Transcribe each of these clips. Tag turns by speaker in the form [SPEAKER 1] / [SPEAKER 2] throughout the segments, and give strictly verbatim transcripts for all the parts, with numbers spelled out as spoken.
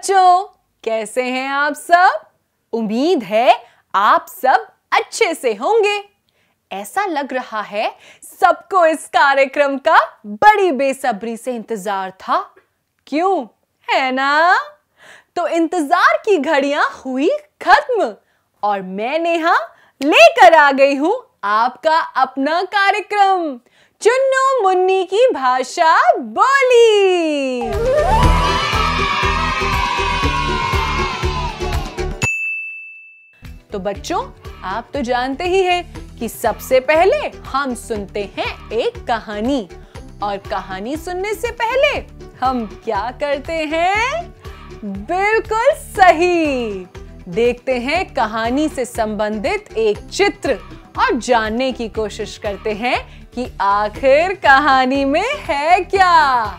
[SPEAKER 1] बच्चों, कैसे हैं आप सब? उम्मीद है आप सब अच्छे से होंगे। ऐसा लग रहा है सबको इस कार्यक्रम का बड़ी बेसब्री से इंतजार था। क्यों, है ना? तो इंतजार की घड़ियां हुई खत्म और मैं नेहा लेकर आ गई हूं आपका अपना कार्यक्रम चुन्नू मुन्नी की भाषा बोली। तो बच्चों, आप तो जानते ही हैं कि सबसे पहले हम सुनते हैं एक कहानी, और कहानी सुनने से पहले हम क्या करते हैं? बिल्कुल सही, देखते हैं कहानी से संबंधित एक चित्र और जानने की कोशिश करते हैं कि आखिर कहानी में है क्या।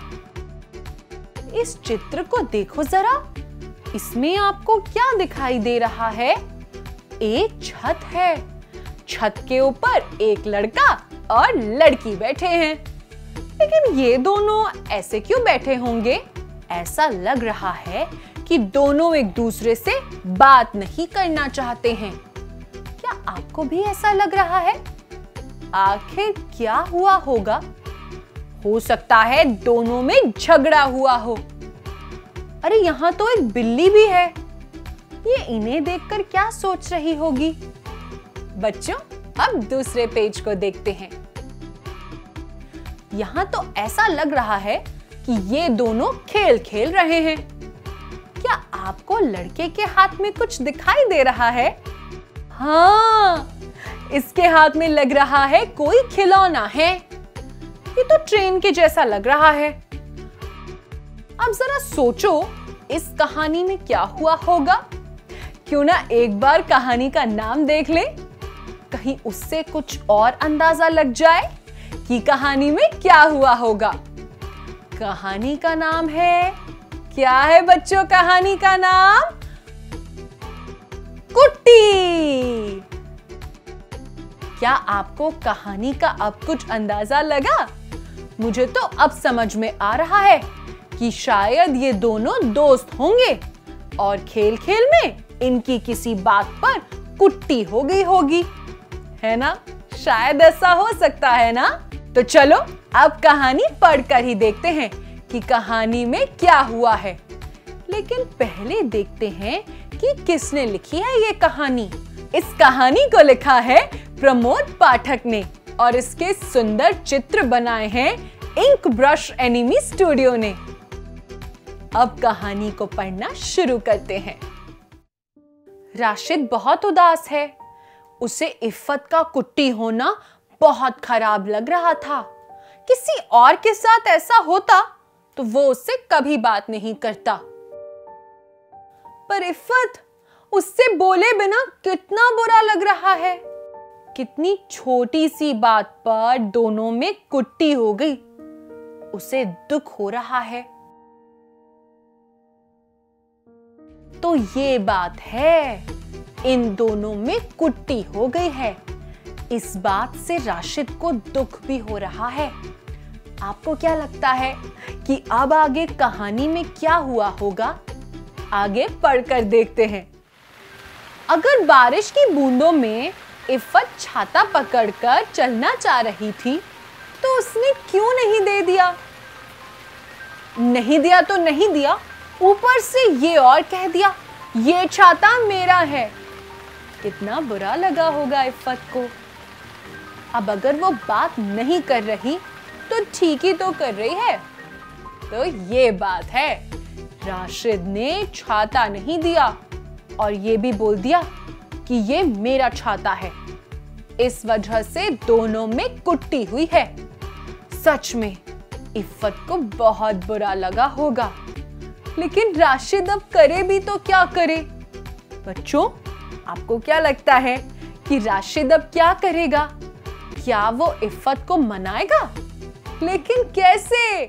[SPEAKER 1] इस चित्र को देखो जरा, इसमें आपको क्या दिखाई दे रहा है? एक छत है। छत के ऊपर एक लड़का और लड़की बैठे हैं। लेकिन ये दोनों ऐसे क्यों बैठे होंगे? ऐसा लग रहा है कि दोनों एक दूसरे से बात नहीं करना चाहते हैं। क्या आपको भी ऐसा लग रहा है? आखिर क्या हुआ होगा? हो सकता है दोनों में झगड़ा हुआ हो। अरे यहाँ तो एक बिल्ली भी है। ये इन्हें देखकर क्या सोच रही होगी? बच्चों, अब दूसरे पेज को देखते हैं। यहाँ तो ऐसा लग रहा है कि ये दोनों खेल खेल रहे हैं। क्या आपको लड़के के हाथ में कुछ दिखाई दे रहा है? हाँ, इसके हाथ में लग रहा है कोई खिलौना है। ये तो ट्रेन के जैसा लग रहा है। अब जरा सोचो, इस कहानी में क्या हुआ होगा? क्यों ना एक बार कहानी का नाम देख ले, कहीं उससे कुछ और अंदाजा लग जाए कि कहानी में क्या हुआ होगा। कहानी का नाम है, क्या है बच्चों कहानी का नाम? कुट्टी। क्या आपको कहानी का अब कुछ अंदाजा लगा? मुझे तो अब समझ में आ रहा है कि शायद ये दोनों दोस्त होंगे और खेल खेल में इनकी किसी बात पर कुट्टी हो गई होगी, है ना? शायद ऐसा हो सकता है ना? तो चलो अब कहानी पढ़कर ही देखते हैं कि कहानी में क्या हुआ है। लेकिन पहले देखते हैं कि किसने लिखी है ये कहानी। इस कहानी को लिखा है प्रमोद पाठक ने और इसके सुंदर चित्र बनाए हैं इंक ब्रश एनिमी स्टूडियो ने। अब कहानी को पढ़ना शुरू करते हैं। राशिद बहुत उदास है। उसे इफ़्फ़त का कुट्टी होना बहुत खराब लग रहा था। किसी और के साथ ऐसा होता तो वो उससे कभी बात नहीं करता, पर इफ़्फ़त उससे बोले बिना कितना बुरा लग रहा है। कितनी छोटी सी बात पर दोनों में कुट्टी हो गई। उसे दुख हो रहा है। तो ये बात है, इन दोनों में कुट्टी हो गई है। इस बात से राशिद को दुख भी हो रहा है। आपको क्या लगता है कि अब आगे कहानी में क्या हुआ होगा? आगे पढ़कर देखते हैं। अगर बारिश की बूंदों में इफ़्फ़त छाता पकड़कर चलना चाह रही थी तो उसने क्यों नहीं दे दिया? नहीं दिया तो नहीं दिया, ऊपर से ये और कह दिया, ये छाता मेरा है। कितना बुरा लगा होगा इफ़्फ़त को। अब अगर वो बात नहीं कर रही तो ठीक ही तो कर रही है। तो ये बात है, राशिद ने छाता नहीं दिया और ये भी बोल दिया कि ये मेरा छाता है। इस वजह से दोनों में कुट्टी हुई है। सच में इफ़्फ़त को बहुत बुरा लगा होगा। लेकिन राशिद अब करे भी तो क्या करे? बच्चों, आपको क्या लगता है कि राशिद अब क्या करेगा? क्या वो इफ़्फ़त को मनाएगा? लेकिन कैसे?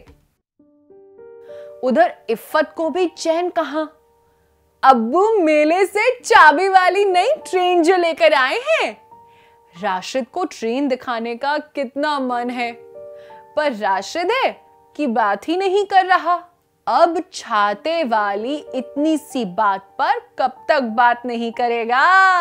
[SPEAKER 1] उधर इफ़्फ़त को भी चैन कहां। अब्बू मेले से चाबी वाली नई ट्रेन जो लेकर आए हैं। राशिद को ट्रेन दिखाने का कितना मन है, पर राशिद है कि बात ही नहीं कर रहा। अब छाते वाली इतनी सी बात पर कब तक बात नहीं करेगा।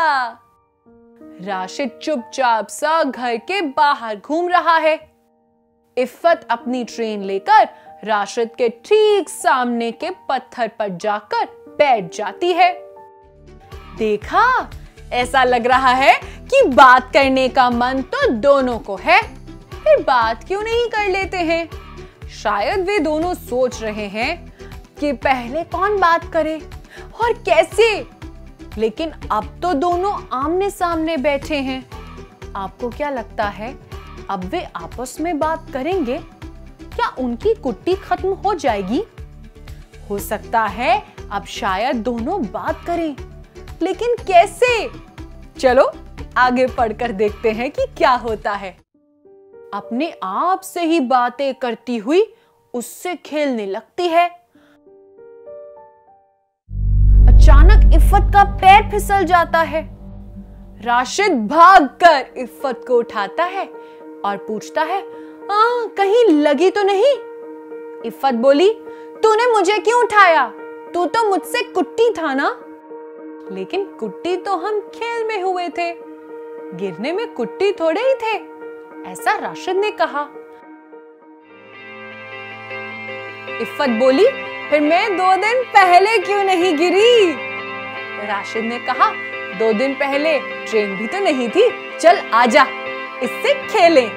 [SPEAKER 1] राशिद चुपचाप सा घर के बाहर घूम रहा है। इफ़्फ़त अपनी ट्रेन लेकर राशिद के ठीक सामने के पत्थर पर जाकर बैठ जाती है। देखा, ऐसा लग रहा है कि बात करने का मन तो दोनों को है, फिर बात क्यों नहीं कर लेते हैं। शायद वे दोनों सोच रहे हैं कि पहले कौन बात करे और कैसे, लेकिन अब तो दोनों आमने सामने बैठे हैं। आपको क्या लगता है, अब वे आपस में बात करेंगे? क्या उनकी कुट्टी खत्म हो जाएगी? हो सकता है अब शायद दोनों बात करें, लेकिन कैसे? चलो आगे पढ़कर देखते हैं कि क्या होता है। अपने आप से ही बातें करती हुई उससे खेलने लगती है। अचानक इफ़्फ़त का पैर फिसल जाता है। राशिद भागकर इफ़्फ़त को उठाता है और पूछता है, आ, कहीं लगी तो नहीं? इफ़्फ़त बोली, तूने मुझे क्यों उठाया? तू तो मुझसे कुट्टी था ना। लेकिन कुट्टी तो हम खेल में हुए थे, गिरने में कुट्टी थोड़े ही थे, ऐसा राशिद ने कहा। इफ़्फ़त बोली, फिर मैं दो दिन पहले क्यों नहीं गिरी? राशिद ने कहा, दो दिन पहले ट्रेन भी तो नहीं थी, चल आजा इससे खेलें।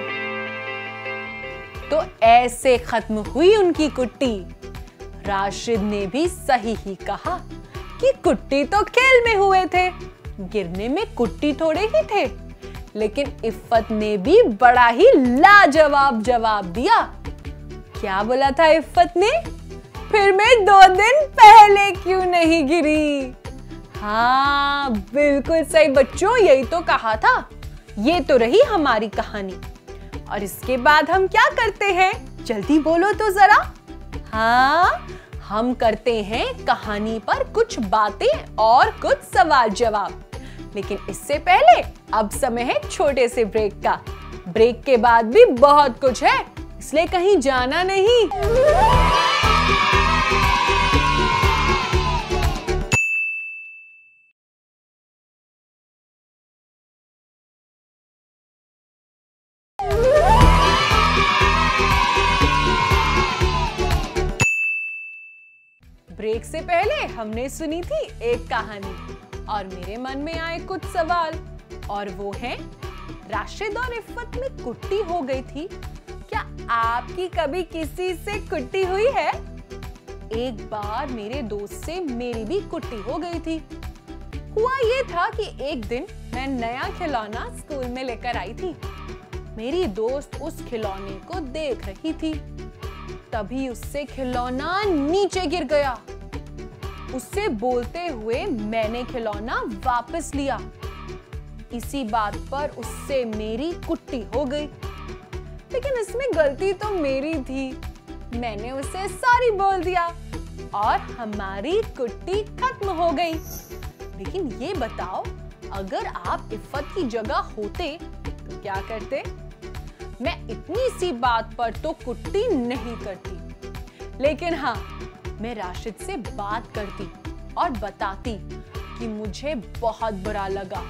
[SPEAKER 1] तो ऐसे खत्म हुई उनकी कुट्टी। राशिद ने भी सही ही कहा कि कुट्टी तो खेल में हुए थे, गिरने में कुट्टी थोड़े ही थे। लेकिन इफ़्फ़त ने भी बड़ा ही लाजवाब जवाब दिया। क्या बोला था इफ़्फ़त ने? फिर मैं दो दिन पहले क्यों नहीं गिरी? हाँ, बिल्कुल सही बच्चों, यही तो कहा था। ये तो रही हमारी कहानी। और इसके बाद हम क्या करते हैं? जल्दी बोलो तो जरा। हाँ, हम करते हैं कहानी पर कुछ बातें और कुछ सवाल जवाब। लेकिन इससे पहले अब समय है छोटे से ब्रेक का। ब्रेक के बाद भी बहुत कुछ है, इसलिए कहीं जाना नहीं। ब्रेक से पहले हमने सुनी थी एक कहानी और मेरे मन में आए कुछ सवाल, और वो है, राशिद और इफ़्फ़त में कुट्टी हो गई थी। क्या आपकी कभी किसी से कुट्टी हुई है? एक बार मेरे दोस्त से मेरी भी कुट्टी हो गई थी। हुआ ये था कि एक दिन मैं नया खिलौना स्कूल में लेकर आई थी। मेरी दोस्त उस खिलौने को देख रही थी, तभी उससे खिलौना नीचे गिर गया। उससे बोलते हुए मैंने खिलौना वापस लिया। इसी बात पर उससे मेरी कुट्टी हो गई। लेकिन इसमें गलती तो मेरी थी। मैंने उसे सॉरी बोल दिया और हमारी कुट्टी खत्म हो गई। लेकिन ये बताओ, अगर आप इफ़्फ़त की जगह होते तो क्या करते? मैं इतनी सी बात पर तो कुट्टी नहीं करती, लेकिन हाँ, मैं राशिद से बात करती और बताती कि मुझे बहुत बुरा लगा।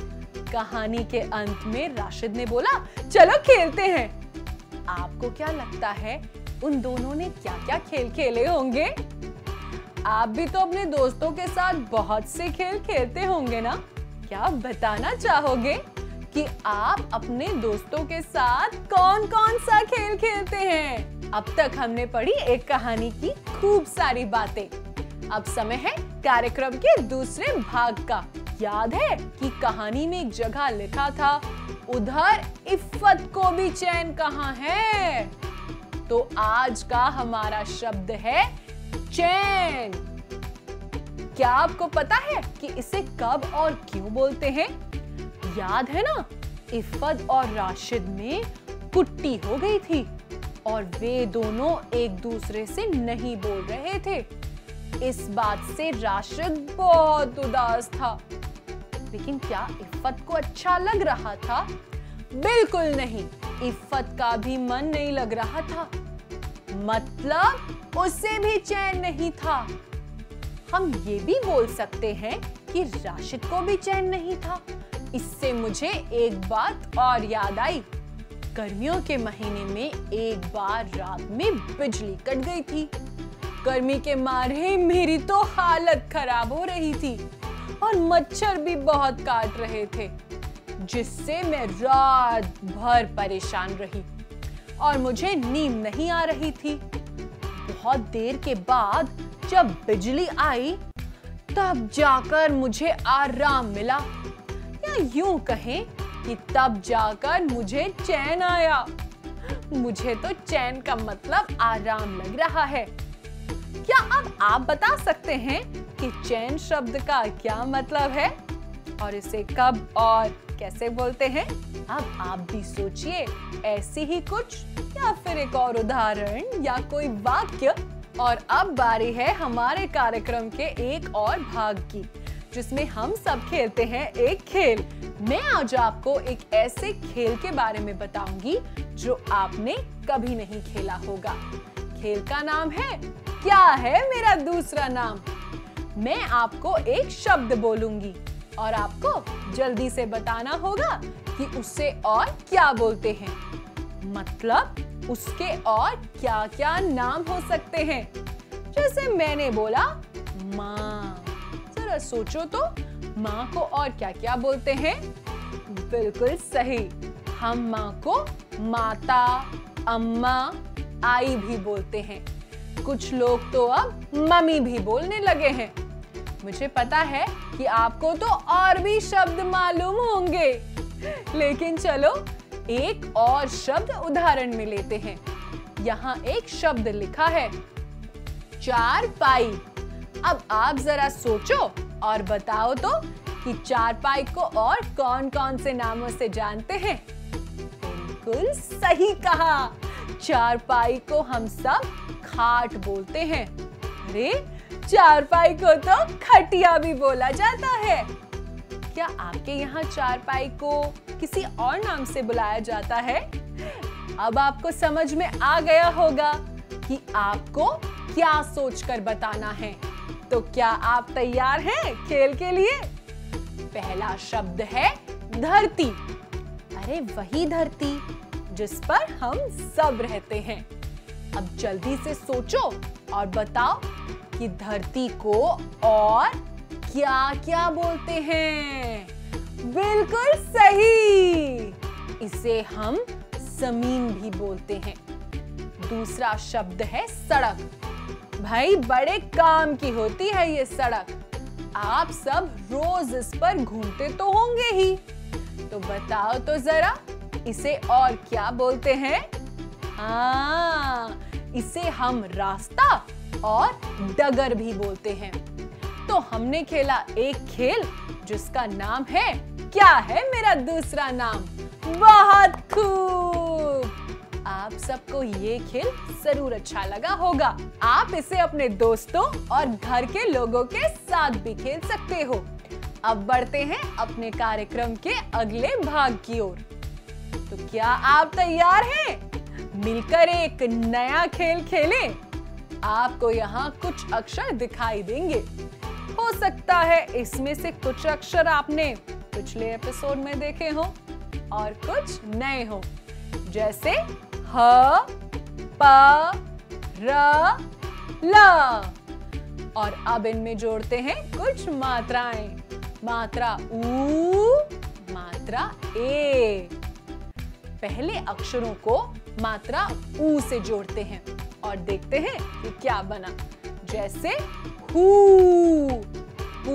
[SPEAKER 1] कहानी के अंत में राशिद ने बोला, चलो खेलते हैं। आपको क्या लगता है उन दोनों ने क्या क्या खेल खेले होंगे? आप भी तो अपने दोस्तों के साथ बहुत से खेल खेलते होंगे ना? क्या आप बताना चाहोगे कि आप अपने दोस्तों के साथ कौन कौन सा खेल खेलते हैं? अब तक हमने पढ़ी एक कहानी की खूब सारी बातें। अब समय है कार्यक्रम के दूसरे भाग का। याद है कि कहानी में एक जगह लिखा था, उधर इफ़्फ़त को भी चैन कहाँ है? तो आज का हमारा शब्द है चैन। क्या आपको पता है कि इसे कब और क्यों बोलते हैं? याद है ना, इफ़्फ़त और राशिद में कुट्टी हो गई थी और वे दोनों एक दूसरे से नहीं बोल रहे थे। इस बात से राशिद बहुत उदास था। लेकिन क्या इफ़्फ़त को अच्छा लग रहा था? बिल्कुल नहीं। इफ़्फ़त का भी मन नहीं लग रहा था। मतलब उसे भी चैन नहीं था। हम ये भी बोल सकते हैं कि राशिद को भी चैन नहीं था। इससे मुझे एक बात और याद आई। गर्मियों के महीने में एक बार रात में बिजली कट गई थी। गर्मी के मारे मेरी तो हालत खराब हो रही थी और मच्छर भी बहुत काट रहे थे, जिससे मैं रात भर परेशान रही और मुझे नींद नहीं आ रही थी। बहुत देर के बाद जब बिजली आई तब जाकर मुझे आराम मिला, या यूं कहें कि तब जाकर मुझे चैन आया। मुझे तो चैन का मतलब आराम लग रहा है। क्या अब आप बता सकते हैं कि चैन शब्द का क्या मतलब है और इसे कब और कैसे बोलते हैं? अब आप भी सोचिए ऐसी ही कुछ, या फिर एक और उदाहरण या कोई वाक्य। और अब बारी है हमारे कार्यक्रम के एक और भाग की, जिसमें हम सब खेलते हैं एक खेल। मैं आज आपको एक ऐसे खेल के बारे में बताऊंगी जो आपने कभी नहीं खेला होगा। खेल का नाम है क्या है मेरा दूसरा नाम। मैं आपको एक शब्द बोलूंगी और आपको जल्दी से बताना होगा कि उससे और क्या बोलते हैं। मतलब उसके और क्या क्या नाम हो सकते हैं। जैसे मैंने बोला माँ, जरा सोचो तो माँ को और क्या क्या बोलते हैं। बिल्कुल सही, हम माँ को माता, अम्मा, आई भी बोलते हैं। कुछ लोग तो अब मम्मी भी बोलने लगे हैं। मुझे पता है कि आपको तो और भी शब्द मालूम होंगे, लेकिन चलो एक और शब्द उदाहरण में लेते हैं। यहाँ एक शब्द लिखा है चारपाई। अब आप जरा सोचो और बताओ तो कि चारपाई को और कौन कौन से नामों से जानते हैं। बिल्कुल सही कहा, चारपाई को हम सब खाट बोलते हैं। अरे चारपाई को तो खटिया भी बोला जाता है। क्या आपके यहाँ चारपाई को किसी और नाम से बुलाया जाता है? अब आपको समझ में आ गया होगा कि आपको क्या सोचकर बताना है। तो क्या आप तैयार हैं खेल के लिए? पहला शब्द है धरती। अरे वही धरती जिस पर हम सब रहते हैं। अब जल्दी से सोचो और बताओ कि धरती को और क्या क्या बोलते हैं। बिल्कुल सही, इसे हम जमीन भी बोलते हैं। दूसरा शब्द है सड़क। भाई बड़े काम की होती है ये सड़क। आप सब रोज इस पर घूमते तो होंगे ही, तो बताओ तो जरा इसे और क्या बोलते हैं? हाँ, इसे हम रास्ता और डगर भी बोलते हैं। तो हमने खेला एक खेल जिसका नाम है क्या है मेरा दूसरा नाम। बहुत खूब, आप सबको ये खेल जरूर अच्छा लगा होगा। आप इसे अपने दोस्तों और घर के लोगों के साथ भी खेल सकते हो। अब बढ़ते हैं अपने कार्यक्रम के अगले भाग की ओर। तो क्या आप तैयार हैं? मिलकर एक नया खेल खेलें। आपको यहाँ कुछ अक्षर दिखाई देंगे। हो सकता है इसमें से कुछ अक्षर आपने पिछले एपिसोड में देखे हो और कुछ नए हो, जैसे ह, प, र, ल। और अब इनमें जोड़ते हैं कुछ मात्राएं। मात्रा ऊ, मात्रा ए। पहले अक्षरों को मात्रा ऊ से जोड़ते हैं और देखते हैं कि क्या बना। जैसे हू, पू,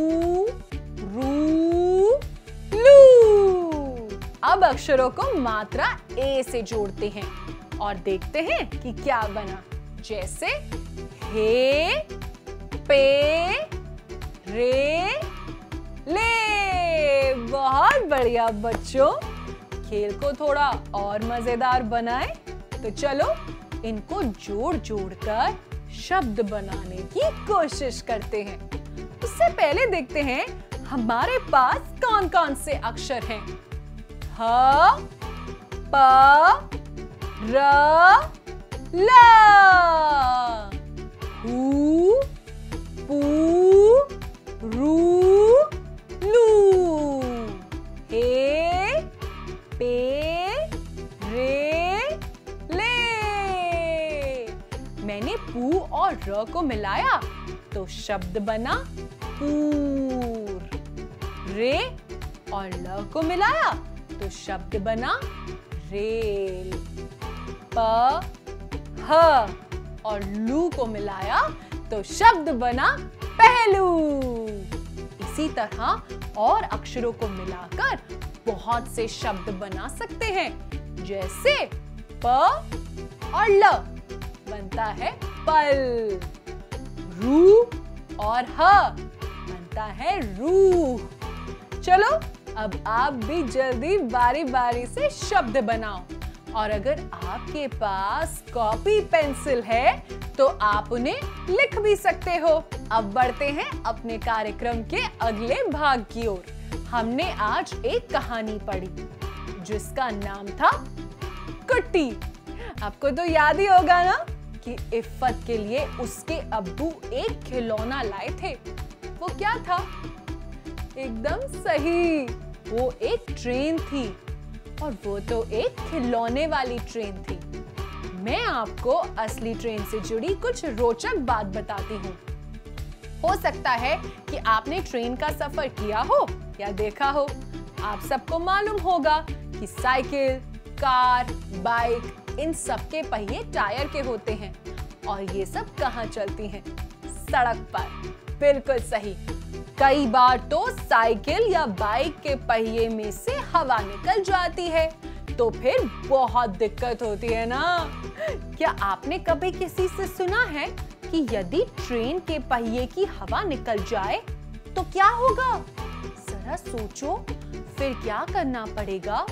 [SPEAKER 1] रू, लू। अब अक्षरों को मात्रा ए से जोड़ते हैं और देखते हैं कि क्या बना। जैसे हे, पे, रे, ले। बहुत बढ़िया बच्चों, खेल को थोड़ा और मजेदार बनाएं। तो चलो इनको जोड़ जोड़ कर शब्द बनाने की कोशिश करते हैं। उससे पहले देखते हैं हमारे पास कौन कौन से अक्षर हैं। ह, प, र, ला। हू पू रू लू। हे पे रे ले। मैंने पू और र को मिलाया तो शब्द बना पूर। रे और ल को मिलाया तो शब्द बना रेल। प ह और लू को मिलाया तो शब्द बना पहलू। इसी तरह और अक्षरों को मिलाकर बहुत से शब्द बना सकते हैं, जैसे प और ल बनता है पल। रू और ह बनता है रूह। चलो अब आप भी जल्दी बारी बारी से शब्द बनाओ, और अगर आपके पास कॉपी पेंसिल है तो आप उन्हें लिख भी सकते हो। अब बढ़ते हैं अपने कार्यक्रम के अगले भाग की ओर। हमने आज एक कहानी पढ़ी जिसका नाम था कुट्टी। आपको तो याद ही होगा ना कि इफ़्फ़त के लिए उसके अब्बू एक खिलौना लाए थे। वो क्या था? एकदम सही, वो एक ट्रेन थी, और वो तो एक खिलौने वाली ट्रेन थी। मैं आपको असली ट्रेन से जुड़ी कुछ रोचक बात बताती हूँ। हो सकता है कि आपने ट्रेन का सफर किया हो या देखा हो। आप सबको मालूम होगा कि साइकिल, कार, बाइक, इन सब के पहिए टायर के होते हैं, और ये सब कहाँ चलती हैं? सड़क पर। बिल्कुल सही। कई बार तो साइकिल या बाइक के पहिए में से हवा निकल जाती है, तो फिर बहुत दिक्कत होती है ना। क्या आपने कभी किसी से सुना है कि यदि ट्रेन के पहिए की हवा निकल जाए तो क्या होगा? जरा सोचो, फिर क्या करना पड़ेगा?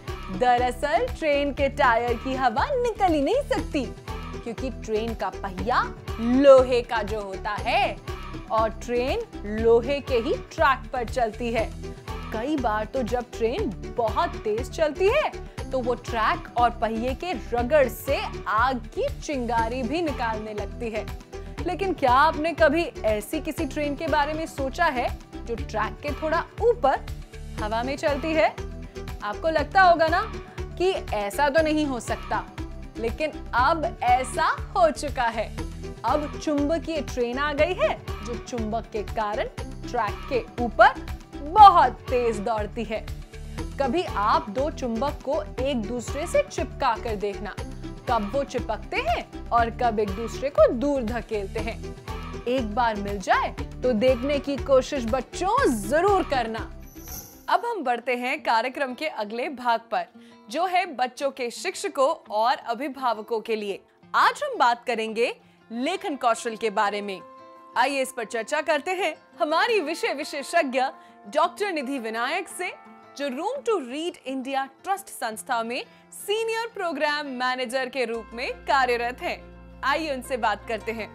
[SPEAKER 1] दरअसल ट्रेन के टायर की हवा निकल ही नहीं सकती, क्योंकि ट्रेन का पहिया लोहे का जो होता है, और ट्रेन लोहे के ही ट्रैक पर चलती है। कई बार तो जब ट्रेन बहुत तेज चलती है तो वो ट्रैक और पहिए के रगड़ से आग की चिंगारी भी निकालने लगती है। लेकिन क्या आपने कभी ऐसी किसी ट्रेन के बारे में सोचा है जो ट्रैक के थोड़ा ऊपर हवा में चलती है? आपको लगता होगा ना कि ऐसा तो नहीं हो सकता, लेकिन अब ऐसा हो चुका है। अब चुंबकीय ट्रेन आ गई है जो चुंबक के कारण ट्रैक के ऊपर बहुत तेज दौड़ती है। कभी आप दो चुंबक को एक दूसरे से चिपका कर देखना, कब वो चिपकते हैं और कब एक दूसरे को दूर धकेलते हैं। एक बार मिल जाए तो देखने की कोशिश बच्चों जरूर करना। अब हम बढ़ते हैं कार्यक्रम के अगले भाग पर, जो है बच्चों के शिक्षकों और अभिभावकों के लिए। आज हम बात करेंगे लेखन कौशल के बारे में। आइए इस पर चर्चा करते हैं हमारी विषय विशेषज्ञ डॉक्टर निधि विनायक से, जो room to read India trust संस्था में सीनियर प्रोग्राम मैनेजर के रूप में कार्यरत हैं। आइए उनसे बात करते हैं।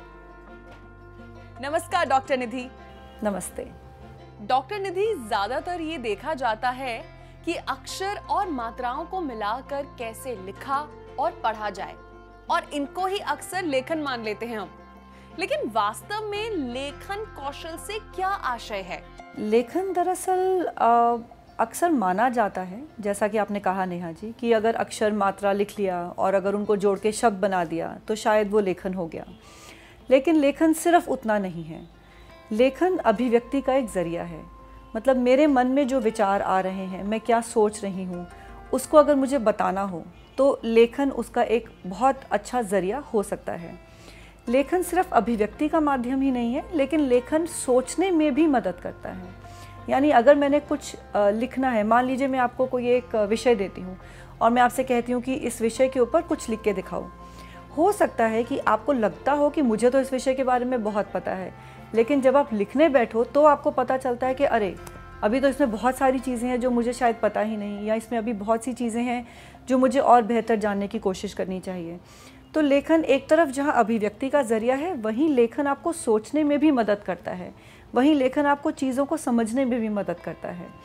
[SPEAKER 1] नमस्कार डॉक्टर निधि।
[SPEAKER 2] नमस्ते
[SPEAKER 1] डॉक्टर निधि, ज्यादातर ये देखा जाता है कि अक्षर और मात्राओं को मिलाकर कैसे लिखा और पढ़ा जाए, और इनको ही अक्सर लेखन मान लेते हैं हम। लेकिन वास्तव में लेखन कौशल से क्या आशय है?
[SPEAKER 2] लेखन दरअसल अक्सर माना जाता है, जैसा कि आपने कहा नेहा जी, कि अगर अक्षर मात्रा लिख लिया और अगर उनको जोड़ के शब्द बना दिया तो शायद वो लेखन हो गया। लेकिन लेखन सिर्फ उतना नहीं है। लेखन अभिव्यक्ति का एक जरिया है। मतलब मेरे मन में जो विचार आ रहे हैं, मैं क्या सोच रही हूँ, उसको अगर मुझे बताना हो तो लेखन उसका एक बहुत अच्छा जरिया हो सकता है। लेखन सिर्फ अभिव्यक्ति का माध्यम ही नहीं है, लेकिन लेखन सोचने में भी मदद करता है। यानी अगर मैंने कुछ लिखना है, मान लीजिए मैं आपको कोई एक विषय देती हूँ और मैं आपसे कहती हूँ कि इस विषय के ऊपर कुछ लिख के दिखाओ। हो सकता है कि आपको लगता हो कि मुझे तो इस विषय के बारे में बहुत पता है, लेकिन जब आप लिखने बैठो तो आपको पता चलता है कि अरे अभी तो इसमें बहुत सारी चीज़ें हैं जो मुझे शायद पता ही नहीं, या इसमें अभी बहुत सी चीज़ें हैं जो मुझे और बेहतर जानने की कोशिश करनी चाहिए। तो लेखन एक तरफ जहाँ अभिव्यक्ति का जरिया है, वहीं लेखन आपको सोचने में भी मदद करता है, वहीं लेखन आपको चीज़ों को समझने में भी मदद करता है।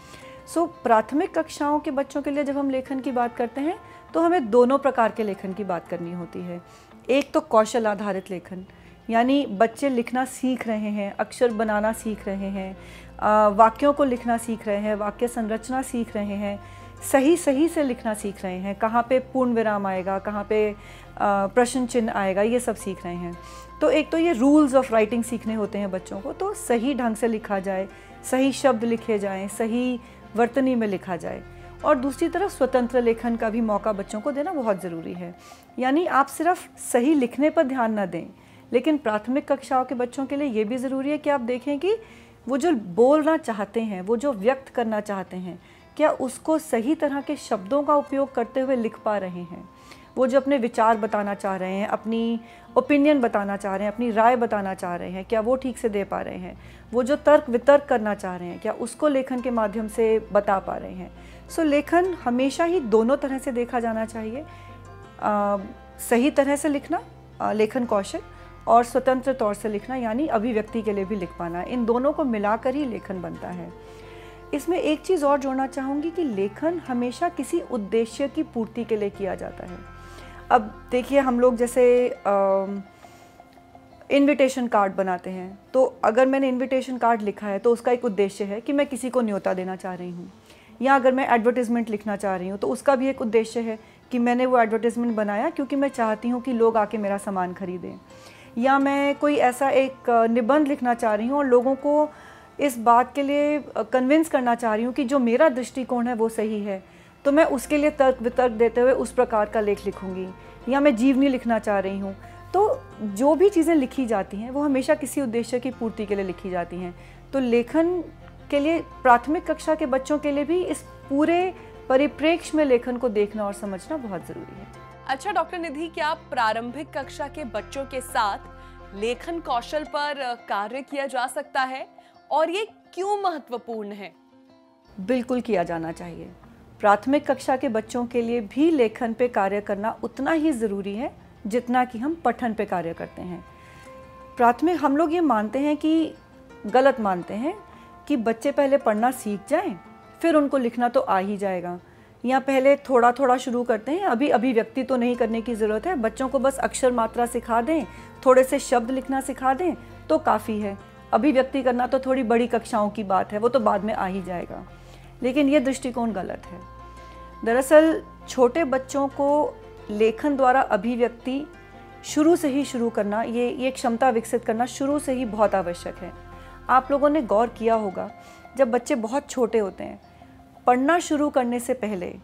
[SPEAKER 2] सो प्राथमिक कक्षाओं के बच्चों के लिए जब हम लेखन की बात करते हैं तो हमें दोनों प्रकार के लेखन की बात करनी होती है। एक तो कौशल आधारित लेखन, यानी बच्चे लिखना सीख रहे हैं, अक्षर बनाना सीख रहे हैं, वाक्यों को लिखना सीख रहे हैं, वाक्य संरचना सीख रहे हैं, सही सही से लिखना सीख रहे हैं, कहाँ पे पूर्ण विराम आएगा, कहाँ पे प्रश्न चिन्ह आएगा, ये सब सीख रहे हैं। तो एक तो ये रूल्स ऑफ राइटिंग सीखने होते हैं बच्चों को, तो सही ढंग से लिखा जाए, सही शब्द लिखे जाएं, सही वर्तनी में लिखा जाए। और दूसरी तरफ स्वतंत्र लेखन का भी मौका बच्चों को देना बहुत ज़रूरी है। यानी आप सिर्फ सही लिखने पर ध्यान न दें, लेकिन प्राथमिक कक्षाओं के बच्चों के लिए ये भी ज़रूरी है कि आप देखें कि वो जो बोलना चाहते हैं, वो जो व्यक्त करना चाहते हैं, क्या उसको सही तरह के शब्दों का उपयोग करते हुए लिख पा रहे हैं। वो जो अपने विचार बताना चाह रहे हैं, अपनी ओपिनियन बताना चाह रहे हैं, अपनी राय बताना चाह रहे हैं, क्या वो ठीक से दे पा रहे हैं। वो जो तर्क वितर्क करना चाह रहे हैं, क्या उसको लेखन के माध्यम से बता पा रहे हैं। सो so, लेखन हमेशा ही दोनों तरह से देखा जाना चाहिए। आ, सही तरह से लिखना, आ, लेखन कौशल, और स्वतंत्र तौर से लिखना यानी अभिव्यक्ति के लिए भी लिख पाना, इन दोनों को मिलाकर ही लेखन बनता है। इसमें एक चीज़ और जोड़ना चाहूँगी कि लेखन हमेशा किसी उद्देश्य की पूर्ति के लिए किया जाता है। अब देखिए, हम लोग जैसे इनविटेशन कार्ड बनाते हैं, तो अगर मैंने इनविटेशन कार्ड लिखा है तो उसका एक उद्देश्य है कि मैं किसी को न्योता देना चाह रही हूँ। या अगर मैं एडवर्टाइजमेंट लिखना चाह रही हूँ तो उसका भी एक उद्देश्य है कि मैंने वो एडवर्टाइजमेंट बनाया क्योंकि मैं चाहती हूँ कि लोग आके मेरा सामान खरीदें। या मैं कोई ऐसा एक निबंध लिखना चाह रही हूँ और लोगों को इस बात के लिए कन्विंस करना चाह रही हूँ कि जो मेरा दृष्टिकोण है वो सही है, तो मैं उसके लिए तर्क वितर्क देते हुए उस प्रकार का लेख लिखूँगी। या मैं जीवनी लिखना चाह रही हूँ। तो जो भी चीज़ें लिखी जाती हैं वो हमेशा किसी उद्देश्य की पूर्ति के लिए लिखी जाती हैं। तो लेखन के लिए प्राथमिक कक्षा के बच्चों के लिए भी इस पूरे परिप्रेक्ष्य में लेखन को देखना और समझना बहुत ज़रूरी है।
[SPEAKER 1] अच्छा डॉक्टर निधि, क्या प्रारंभिक कक्षा के बच्चों के साथ लेखन कौशल पर कार्य किया जा सकता है और ये क्यों महत्वपूर्ण है?
[SPEAKER 2] बिल्कुल किया जाना चाहिए। प्राथमिक कक्षा के बच्चों के लिए भी लेखन पे कार्य करना उतना ही ज़रूरी है जितना कि हम पठन पे कार्य करते हैं। प्राथमिक हम लोग ये मानते हैं कि, गलत मानते हैं कि बच्चे पहले पढ़ना सीख जाएं, फिर उनको लिखना तो आ ही जाएगा। या पहले थोड़ा थोड़ा शुरू करते हैं, अभी अभिव्यक्ति तो नहीं करने की ज़रूरत है, बच्चों को बस अक्षर मात्रा सिखा दें, थोड़े से शब्द लिखना सिखा दें तो काफ़ी है। अभिव्यक्ति करना तो थोड़ी बड़ी कक्षाओं की बात है, वो तो बाद में आ ही जाएगा। लेकिन ये दृष्टिकोण गलत है। दरअसल छोटे बच्चों को लेखन द्वारा अभिव्यक्ति शुरू से ही शुरू करना, ये ये क्षमता विकसित करना शुरू से ही बहुत आवश्यक है। आप लोगों ने गौर किया होगा, जब बच्चे बहुत छोटे होते हैं, पढ़ना शुरू करने से पहले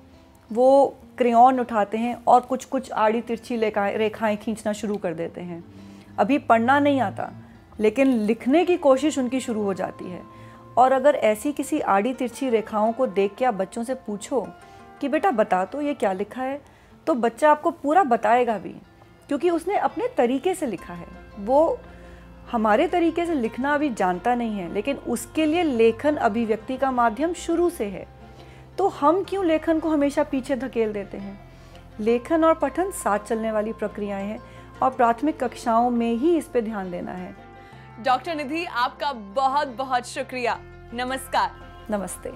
[SPEAKER 2] वो क्रेयॉन उठाते हैं और कुछ कुछ आड़ी तिरछी रेखाएं रेखाएं खींचना शुरू कर देते हैं। अभी पढ़ना नहीं आता, लेकिन लिखने की कोशिश उनकी शुरू हो जाती है। और अगर ऐसी किसी आड़ी तिरछी रेखाओं को देख के आप बच्चों से पूछो कि बेटा बता तो ये क्या लिखा है, तो बच्चा आपको पूरा बताएगा भी, क्योंकि उसने अपने तरीके से लिखा है। वो हमारे तरीके से लिखना अभी जानता नहीं है, लेकिन उसके लिए लेखन अभिव्यक्ति का माध्यम शुरू से है। तो हम क्यों लेखन को हमेशा पीछे धकेल देते हैं? लेखन और पठन साथ चलने वाली प्रक्रियाएं हैं और प्राथमिक कक्षाओं में ही इस पे ध्यान देना है।
[SPEAKER 1] डॉक्टर निधि, आपका बहुत बहुत शुक्रिया। नमस्कार।
[SPEAKER 2] नमस्ते।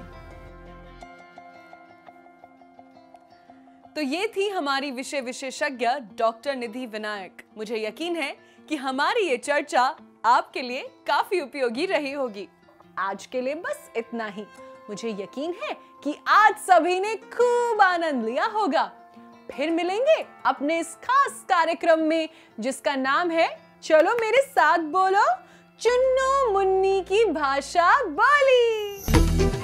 [SPEAKER 1] तो ये थी हमारी विषय विशेषज्ञ डॉक्टर निधि विनायक। मुझे यकीन है कि हमारी ये चर्चा आपके लिए काफी उपयोगी रही होगी। आज के लिए बस इतना ही। मुझे यकीन है कि आज सभी ने खूब आनंद लिया होगा। फिर मिलेंगे अपने इस खास कार्यक्रम में जिसका नाम है, चलो मेरे साथ बोलो, चुन्नू मुन्नी की भाषा बोली।